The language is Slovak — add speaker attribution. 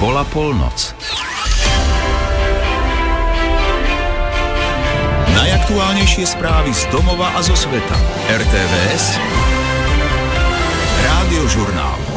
Speaker 1: Bola polnoc. Najaktuálnejšie správy z domova a zo sveta. RTVS Rádiožurnál.